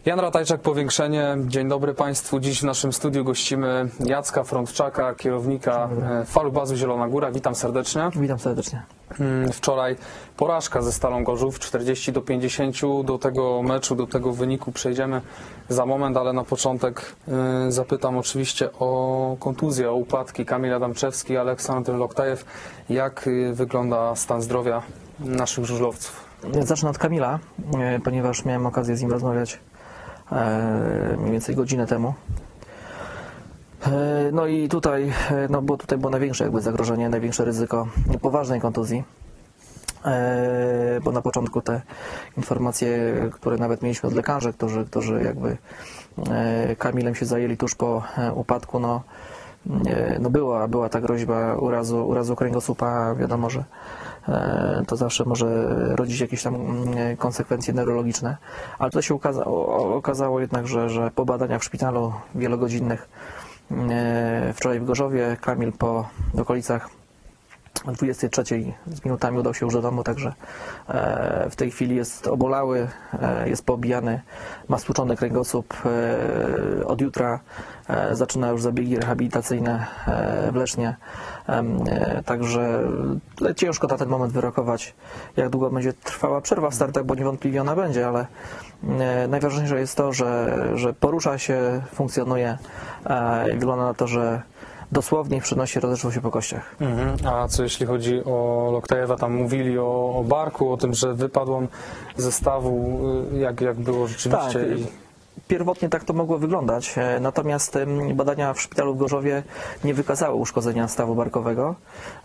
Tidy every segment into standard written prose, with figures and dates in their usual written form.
Jan Ratajczak, Powiększenie. Dzień dobry Państwu. Dziś w naszym studiu gościmy Jacka Frądczaka, kierownika Falubazu Zielona Góra. Witam serdecznie. Witam serdecznie. Wczoraj porażka ze Stalą Gorzów 40-50. Do tego meczu, do tego wyniku przejdziemy za moment, ale na początek zapytam oczywiście o kontuzję, o upadki. Kamil Adamczewski, Aleksandr Loktajew. Jak wygląda stan zdrowia naszych żużlowców? Zacznę od Kamila, ponieważ miałem okazję z nim rozmawiać mniej więcej godzinę temu. No i tutaj, tutaj było największe zagrożenie, największe ryzyko poważnej kontuzji. Bo na początku te informacje, które nawet mieliśmy od lekarzy, którzy jakby Kamilem się zajęli tuż po upadku, była ta groźba urazu kręgosłupa. Wiadomo, że to zawsze może rodzić jakieś tam konsekwencje neurologiczne, ale to się okazało jednak, że po badaniach w szpitalu wielogodzinnych wczoraj w Gorzowie Kamil po okolicach 23 z minutami udał się już do domu, także w tej chwili jest obolały, jest poobijany, ma stłuczony kręgosłup. Od jutra zaczyna już zabiegi rehabilitacyjne w Lesznie, także ciężko na ten moment wyrokować, jak długo będzie trwała przerwa w startach, bo niewątpliwie ona będzie, ale najważniejsze jest to, że porusza się, funkcjonuje i wygląda na to, że dosłownie w przenosie rozeszło się po kościach. A co jeśli chodzi o Loktajewa, tam mówili o barku, o tym, że wypadł on ze stawu, jak było rzeczywiście? Tak. Pierwotnie tak to mogło wyglądać, natomiast badania w szpitalu w Gorzowie nie wykazały uszkodzenia stawu barkowego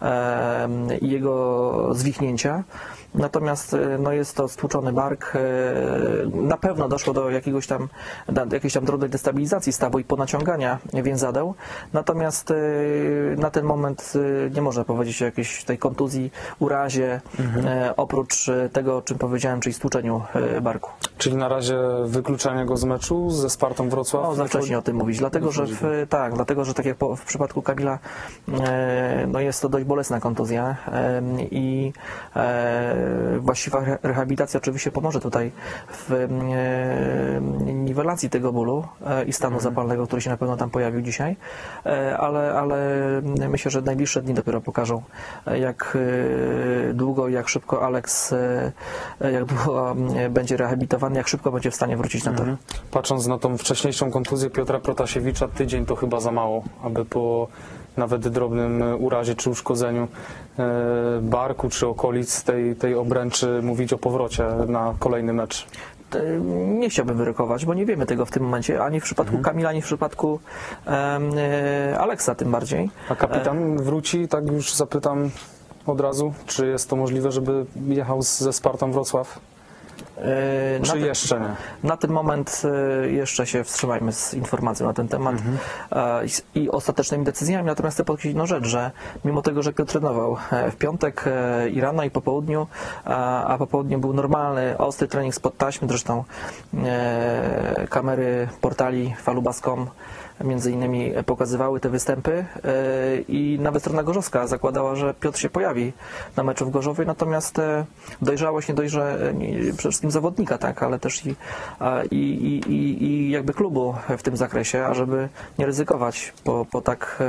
i jego zwichnięcia. Natomiast jest to stłuczony bark. Na pewno doszło do jakiejś tam drobnej destabilizacji stawu i ponaciągania więzadeł. Natomiast na ten moment nie można powiedzieć o jakiejś tej kontuzji, urazie, oprócz tego, o czym powiedziałem, czyli stłuczeniu barku. Czyli na razie wykluczenie go z meczu ze Spartą Wrocław? Za wcześnie o tym mówić, dlatego że tak jak w przypadku Kamila jest to dość bolesna kontuzja i właściwa rehabilitacja oczywiście pomoże tutaj w niwelacji tego bólu i stanu zapalnego, który się na pewno tam pojawił dzisiaj, ale myślę, że najbliższe dni dopiero pokażą, jak długo i jak szybko Aleks, jak długo będzie rehabilitowany, jak szybko będzie w stanie wrócić na tor. Patrząc na tą wcześniejszą kontuzję Piotra Protasiewicza, tydzień to chyba za mało, aby po nawet drobnym urazie czy uszkodzeniu barku czy okolic tej obręczy mówić o powrocie na kolejny mecz. Nie chciałbym wyrokować, bo nie wiemy tego w tym momencie, ani w przypadku Kamila, ani w przypadku Aleksa tym bardziej. A kapitan wróci, tak już zapytam od razu, czy jest to możliwe, żeby jechał ze Spartą Wrocław? Czy jeszcze nie? Na ten moment jeszcze się wstrzymajmy z informacją na ten temat i ostatecznymi decyzjami. Natomiast chcę podkreślić jedną rzecz, że mimo tego, że Piotr trenował w piątek i rano i po południu, a po południu był normalny, ostry trening spod taśmy, zresztą kamery portali falubas.com między innymi pokazywały te występy i nawet strona gorzowska zakładała, że Piotr się pojawi na meczu w Gorzowie, natomiast dojrzałość nie dojrze przede wszystkim zawodnika, tak, ale też i jakby klubu w tym zakresie, ażeby nie ryzykować po tak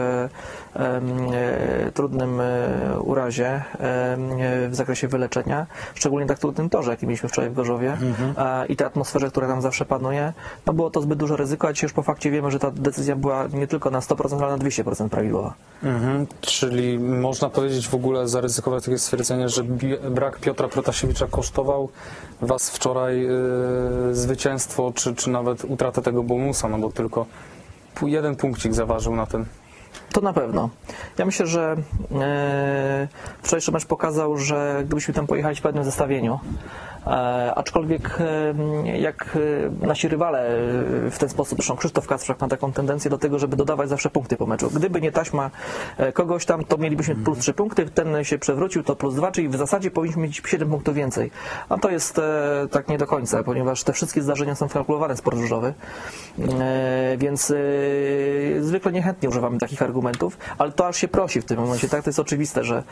trudnym urazie w zakresie wyleczenia, szczególnie tak trudnym torze, jaki mieliśmy wczoraj w Gorzowie i tej atmosferze, która tam zawsze panuje, było to zbyt duże ryzyko, a dzisiaj już po fakcie wiemy, że ta decyzja była nie tylko na 100%, ale na 200% prawidłowa. Czyli można powiedzieć w ogóle, zaryzykować takie stwierdzenie, że brak Piotra Protasiewicza kosztował Was wczoraj zwycięstwo, czy nawet utratę tego bonusa, bo tylko jeden punkcik zaważył na ten. To na pewno. Ja myślę, że wczorajszy mecz pokazał, że gdybyśmy tam pojechali w pewnym zestawieniu, aczkolwiek jak nasi rywale w ten sposób, zresztą Krzysztof Kacprzak ma taką tendencję do tego, żeby dodawać zawsze punkty po meczu. Gdyby nie taśma kogoś tam, to mielibyśmy plus 3 punkty, ten się przewrócił, to plus 2, czyli w zasadzie powinniśmy mieć 7 punktów więcej. A to jest tak nie do końca, ponieważ te wszystkie zdarzenia są kalkulowane w sport żużlowy, więc zwykle niechętnie używamy takich argumentów, argumentów, ale to aż się prosi w tym momencie, tak? To jest oczywiste, że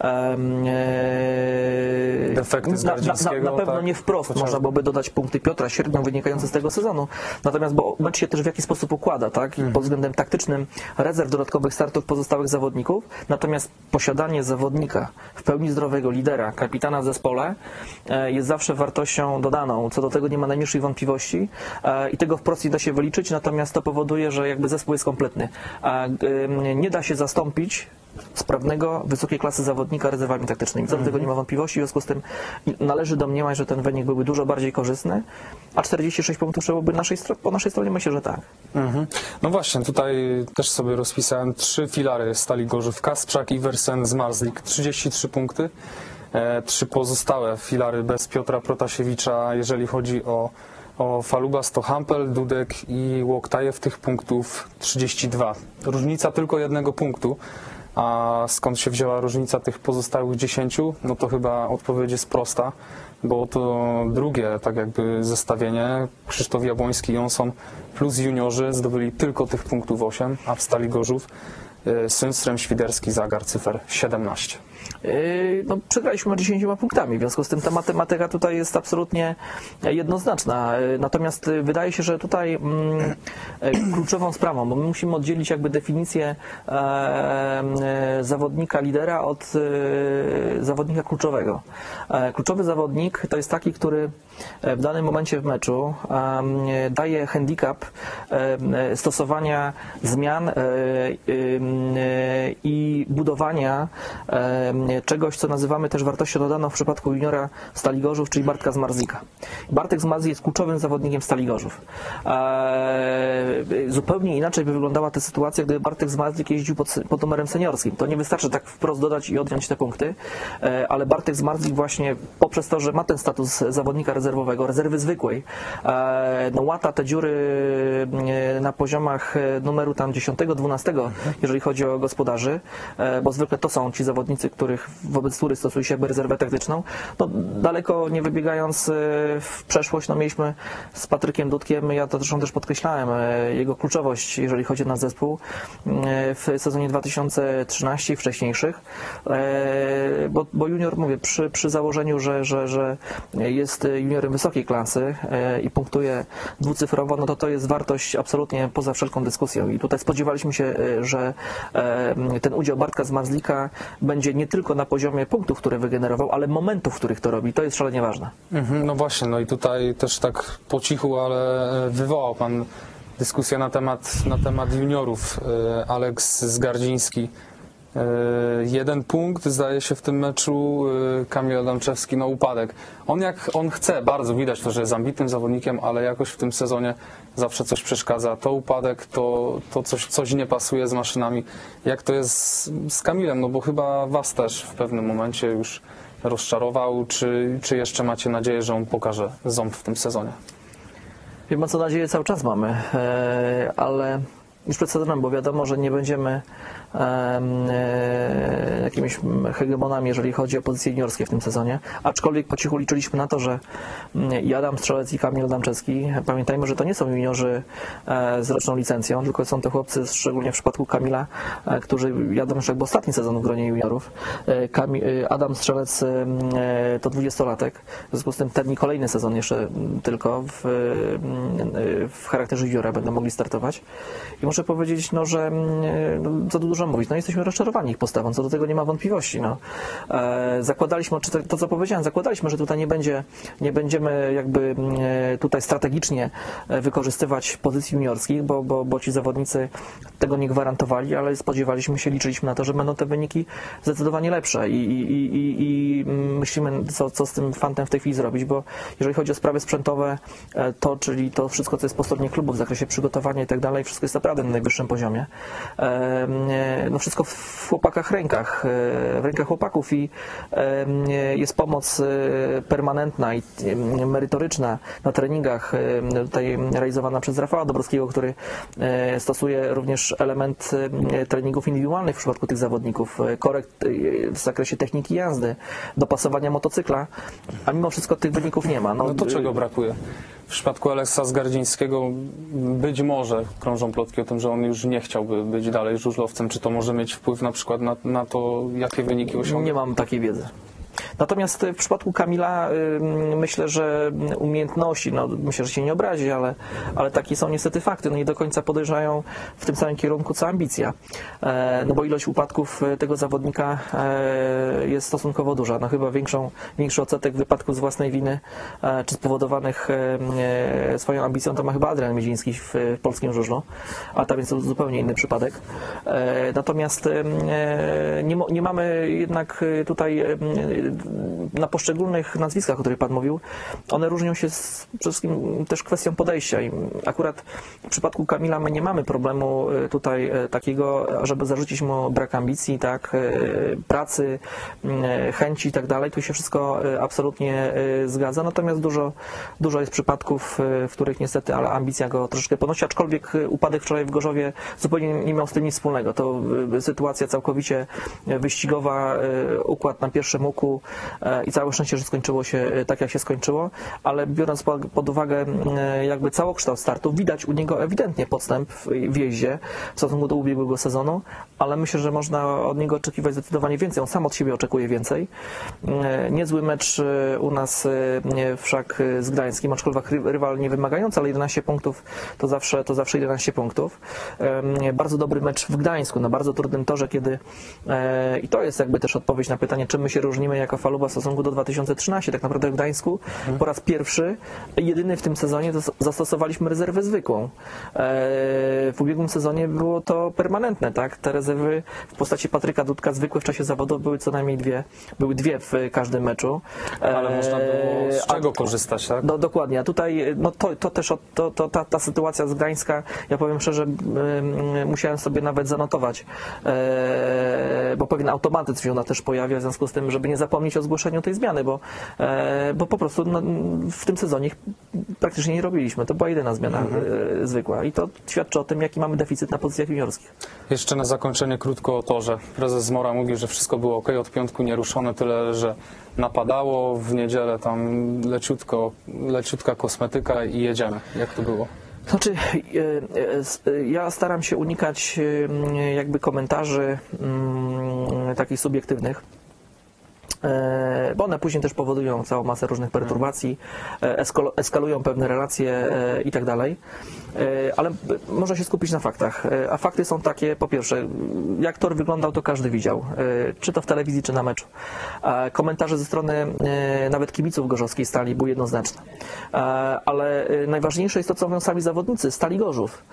Defekty z Gardzińskiego, na pewno tak? nie wprost Chociażby. można byłoby dodać punkty Piotra średnią wynikające z tego sezonu. Natomiast bo mecz się też w jakiś sposób układa, tak? I pod względem taktycznym rezerw dodatkowych startów pozostałych zawodników. Natomiast posiadanie zawodnika w pełni zdrowego lidera, kapitana w zespole jest zawsze wartością dodaną. Co do tego nie ma najmniejszej wątpliwości i tego wprost nie da się wyliczyć, natomiast to powoduje, że jakby zespół jest kompletny. Nie da się zastąpić sprawnego, wysokiej klasy zawodnika rezerwami taktycznymi. Co do tego nie ma wątpliwości, w związku z tym należy domniemać, że ten wynik byłby dużo bardziej korzystny, a 46 punktów trzeba byłoby po naszej stronie, myślę, że tak. No właśnie, tutaj też sobie rozpisałem 3 filary Stali Gorzów: Kasprzak, Iversen, Zmarzlik, 33 punkty. 3 pozostałe filary bez Piotra Protasiewicza, jeżeli chodzi o Falubas, to Hampel, Dudek i Łoktajew, tych punktów 32. Różnica tylko 1 punktu. A skąd się wzięła różnica tych pozostałych 10? No to chyba odpowiedź jest prosta, bo to drugie tak jakby zestawienie, Krzysztof Jabłoński, Johnson plus juniorzy zdobyli tylko tych punktów 8, a w Stali Gorzów Sundström, Świderski, Zagar, cyfer 17. No, przegraliśmy 10 punktami, w związku z tym ta matematyka tutaj jest absolutnie jednoznaczna. Natomiast wydaje się, że tutaj kluczową sprawą, bo my musimy oddzielić jakby definicję zawodnika lidera od zawodnika kluczowego. Kluczowy zawodnik to jest taki, który w danym momencie w meczu daje handicap stosowania zmian i budowania czegoś, co nazywamy też wartością dodaną w przypadku juniora Stali Gorzów, czyli Bartka Zmarzlika. Bartek Zmarzlik jest kluczowym zawodnikiem Stali Gorzów. Zupełnie inaczej by wyglądała ta sytuacja, gdyby Bartek Zmarzlik jeździł pod numerem seniorskim. To nie wystarczy tak wprost dodać i odjąć te punkty, ale Bartek Zmarzlik właśnie poprzez to, że ma ten status zawodnika rezerwowego, rezerwy zwykłej, no łata te dziury na poziomach numeru tam 10, 12, jeżeli chodzi o gospodarzy, bo zwykle to są ci zawodnicy, wobec których stosuje się rezerwę taktyczną. No, daleko nie wybiegając w przeszłość, no mieliśmy z Patrykiem Dudkiem, ja to zresztą też podkreślałem, jego kluczowość, jeżeli chodzi o nasz zespół w sezonie 2013 i wcześniejszych, bo junior, mówię, przy założeniu, że jest juniorem wysokiej klasy i punktuje dwucyfrowo, no to jest wartość absolutnie poza wszelką dyskusją i tutaj spodziewaliśmy się, że ten udział Bartka Zmarzlika będzie nie tylko na poziomie punktów, które wygenerował, ale momentów, w których to robi. To jest szalenie ważne. No właśnie, no i tutaj też tak po cichu, ale wywołał Pan dyskusję na temat juniorów. Aleks Zgardziński. 1 punkt, zdaje się, w tym meczu. Kamil Adamczewski, no upadek. On chce, bardzo widać to, że jest ambitnym zawodnikiem, ale jakoś w tym sezonie zawsze coś przeszkadza. To upadek, to coś nie pasuje z maszynami. Jak to jest z Kamilem? No bo chyba Was też w pewnym momencie już rozczarował. Czy jeszcze macie nadzieję, że on pokaże ząb w tym sezonie? Wiem, co nadzieję cały czas mamy, ale już przed sezonem, bo wiadomo, że nie będziemy jakimiś hegemonami, jeżeli chodzi o pozycje juniorskie w tym sezonie, aczkolwiek po cichu liczyliśmy na to, że i Adam Strzelec i Kamil Adamczewski, pamiętajmy, że to nie są juniorzy z roczną licencją, tylko są to chłopcy, szczególnie w przypadku Kamila, którzy jadą już jakby ostatni sezon w gronie juniorów. Adam Strzelec to 20-latek, w związku z tym ten i kolejny sezon jeszcze tylko w charakterze juniora będą mogli startować. I muszę powiedzieć, no, że co tu dużo mówić, no jesteśmy rozczarowani ich postawą, co do tego nie ma wątpliwości. No. Zakładaliśmy, to co powiedziałem, zakładaliśmy, że tutaj nie będziemy jakby tutaj strategicznie wykorzystywać pozycji juniorskich, bo ci zawodnicy tego nie gwarantowali, ale spodziewaliśmy się, liczyliśmy na to, że będą te wyniki zdecydowanie lepsze i myślimy, co z tym fantem w tej chwili zrobić, bo jeżeli chodzi o sprawy sprzętowe, czyli to wszystko, co jest po stronie klubu w zakresie przygotowania i tak dalej, wszystko jest naprawdę na najwyższym poziomie. No wszystko w rękach chłopaków i jest pomoc permanentna i merytoryczna na treningach, tutaj realizowana przez Rafała Dobrowskiego, który stosuje również element treningów indywidualnych w przypadku tych zawodników, korekt w zakresie techniki jazdy, dopasowania motocykla, a mimo wszystko tych wyników nie ma. No to czego brakuje w W przypadku Aleksa Zgardzińskiego być może krążą plotki o tym, że on już nie chciałby być dalej żużlowcem. Czy to może mieć wpływ na przykład na to, jakie wyniki osiągnie? Nie mam takiej wiedzy. Natomiast w przypadku Kamila myślę, że umiejętności, no myślę, że się nie obrazi, ale takie są niestety fakty. No nie do końca podejrzają w tym samym kierunku co ambicja. No bo ilość upadków tego zawodnika jest stosunkowo duża. No chyba większy odsetek wypadków z własnej winy czy spowodowanych swoją ambicją to ma chyba Adrian Miedziński w polskim żużlu, a tam jest to zupełnie inny przypadek. Natomiast nie mamy jednak tutaj na poszczególnych nazwiskach, o których Pan mówił, one różnią się przede wszystkim też kwestią podejścia. I akurat w przypadku Kamila my nie mamy problemu tutaj takiego, żeby zarzucić mu brak ambicji, tak, pracy, chęci i tak dalej. Tu się wszystko absolutnie zgadza, natomiast dużo jest przypadków, w których niestety, ale ambicja go troszeczkę ponosi, aczkolwiek upadek wczoraj w Gorzowie zupełnie nie miał z tym nic wspólnego. To sytuacja całkowicie wyścigowa, układ na pierwszym łuku i całe szczęście, że skończyło się tak, jak się skończyło, ale biorąc pod uwagę jakby całokształt startu, widać u niego ewidentnie podstęp w jeździe w stosunku do ubiegłego sezonu, ale myślę, że można od niego oczekiwać zdecydowanie więcej. On sam od siebie oczekuje więcej. Niezły mecz u nas wszak z Gdańskim, aczkolwiek rywal nie wymagający, ale 11 punktów to zawsze 11 punktów. Bardzo dobry mecz w Gdańsku, na bardzo trudnym torze, kiedy i to jest jakby też odpowiedź na pytanie, czym my się różnimy jako Faluba w stosunku do 2013. Tak naprawdę w Gdańsku po raz pierwszy, jedyny w tym sezonie zastosowaliśmy rezerwę zwykłą. W ubiegłym sezonie było to permanentne, tak? Te rezerwy w postaci Patryka Dudka zwykłe w czasie zawodów były co najmniej były dwie w każdym meczu. Ale można było z czego korzystać, tak? Dokładnie, a tutaj no to też ta sytuacja z Gdańska, ja powiem szczerze, musiałem sobie nawet zanotować, bo pewien automatyzm się ona też pojawia, w związku z tym, żeby nie zapomnieć o zgłoszeniu tej zmiany, bo po prostu no, w tym sezonie praktycznie nie robiliśmy. To była jedyna zmiana zwykła i to świadczy o tym, jaki mamy deficyt na pozycjach juniorskich. Jeszcze na zakończenie krótko o torze. Prezes Zmora mówi, że wszystko było ok, od piątku nieruszone, tyle, że napadało, w niedzielę tam leciutka kosmetyka i jedziemy. Jak to było? Znaczy, ja staram się unikać jakby komentarzy takich subiektywnych, bo one później też powodują całą masę różnych perturbacji, eskalują pewne relacje i tak dalej. Ale można się skupić na faktach. A fakty są takie, po pierwsze, jak tor wyglądał, to każdy widział. Czy to w telewizji, czy na meczu. Komentarze ze strony nawet kibiców gorzowskiej Stali były jednoznaczne. Ale najważniejsze jest to, co mówią sami zawodnicy Stali Gorzów.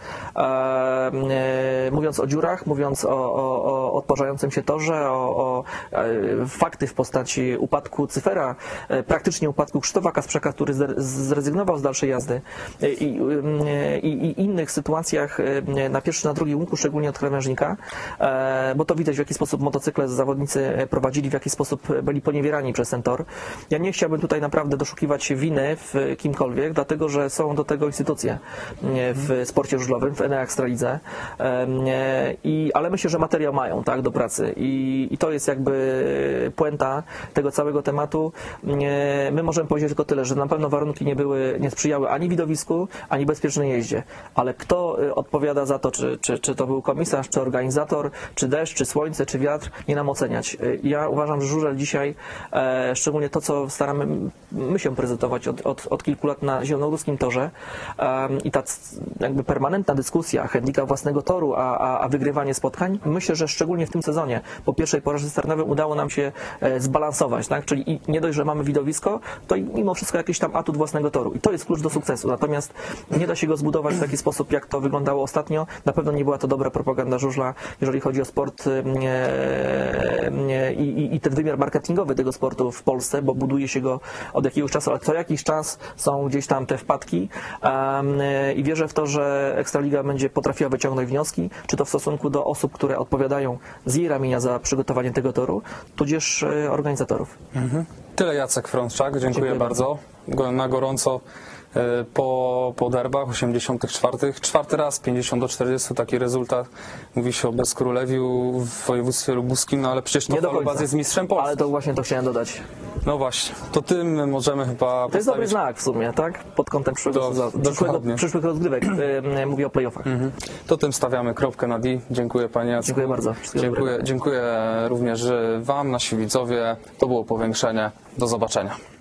Mówiąc o dziurach, mówiąc o odparzającym się torze, o fakty w postaci upadku Cyfera, praktycznie upadku Krzysztofa Kasprzaka, który zrezygnował z dalszej jazdy i innych sytuacjach na pierwszy, na drugi łuku, szczególnie od krawężnika, bo to widać, w jaki sposób motocykle zawodnicy prowadzili, w jaki sposób byli poniewierani przez ten tor. Ja nie chciałbym tutaj naprawdę doszukiwać się winy w kimkolwiek, dlatego że są do tego instytucje w sporcie żużlowym, w Enea Ekstralidze, ale myślę, że materiał mają, tak, do pracy i to jest jakby puenta tego całego tematu. My możemy powiedzieć tylko tyle, że na pewno warunki nie sprzyjały ani widowisku, ani bezpiecznej jeździe. Ale kto odpowiada za to, czy to był komisarz, czy organizator, czy deszcz, czy słońce, czy wiatr, nie nam oceniać. Ja uważam, że żużel dzisiaj, szczególnie to, co staramy my się prezentować od kilku lat na zielonogórskim torze i ta jakby permanentna dyskusja, handicap własnego toru, a wygrywanie spotkań, myślę, że szczególnie w tym sezonie, po pierwszej porażce startowej udało nam się zbalansować, tak? Czyli nie dość, że mamy widowisko, to i mimo wszystko jakiś tam atut własnego toru. I to jest klucz do sukcesu. Natomiast nie da się go zbudować w taki sposób, jak to wyglądało ostatnio. Na pewno nie była to dobra propaganda żużla, jeżeli chodzi o sport i ten wymiar marketingowy tego sportu w Polsce, bo buduje się go od jakiegoś czasu, ale co jakiś czas są gdzieś tam te wpadki i wierzę w to, że Ekstraliga będzie potrafiła wyciągnąć wnioski, czy to w stosunku do osób, które odpowiadają z jej ramienia za przygotowanie tego toru, tudzież organizatorów. Tyle Jacek Frączak, dziękuję bardzo. Na gorąco po derbach 84. Czwarty raz 50-40 taki rezultat. Mówi się o Bezkrólewiu w województwie lubuskim, no ale przecież to Nie do Falubaz końca. jest mistrzem Polski. Ale to właśnie to chciałem dodać. No właśnie, to tym możemy chyba To jest dobry postawić. znak w sumie, tak? Pod kątem Dokładnie. przyszłych rozgrywek. Mówię o playoffach. To tym stawiamy kropkę na D. Dziękuję Panie Jacku. Dziękuję bardzo. Wszystkiego dobrego. Dziękuję również Wam, nasi widzowie. To było Powiększenie. Do zobaczenia.